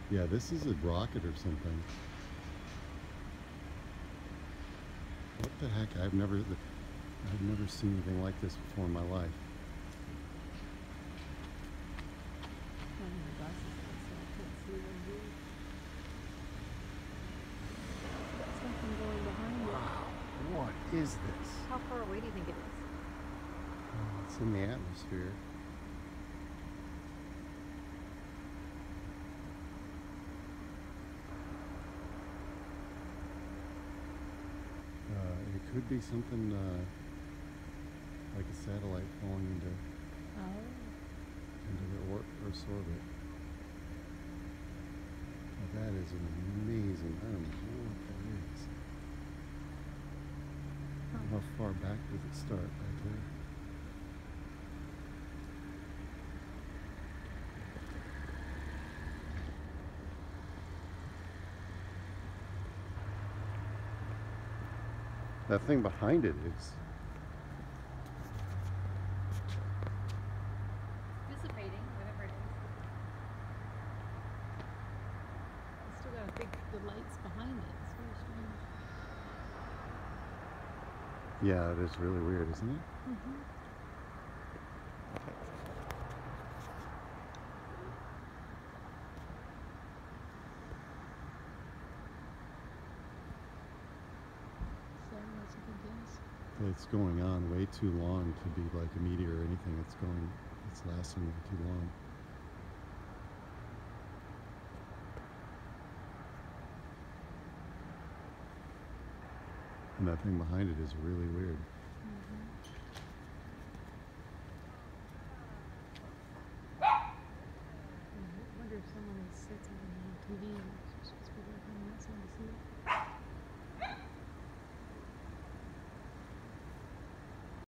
Yeah, this is a rocket or something. What the heck? I've never seen anything like this before in my life. Oh, my glasses on, so I can't see them here. Got something going behind it. Wow, what is this? How far away do you think it is? It's in the atmosphere. It could be something like a satellite falling into Oh. the Earth's orbit. Now that is amazing. I don't know what that is. How far back does it start? Right there. That thing behind it is. Dissipating, whatever it is. It's still got the lights behind it. It's very strange. Yeah, it is really weird, isn't it? Mm-hmm. So what's a good guess? It's going on way too long to be like a meteor or anything. It's lasting way too long. And that thing behind it is really weird.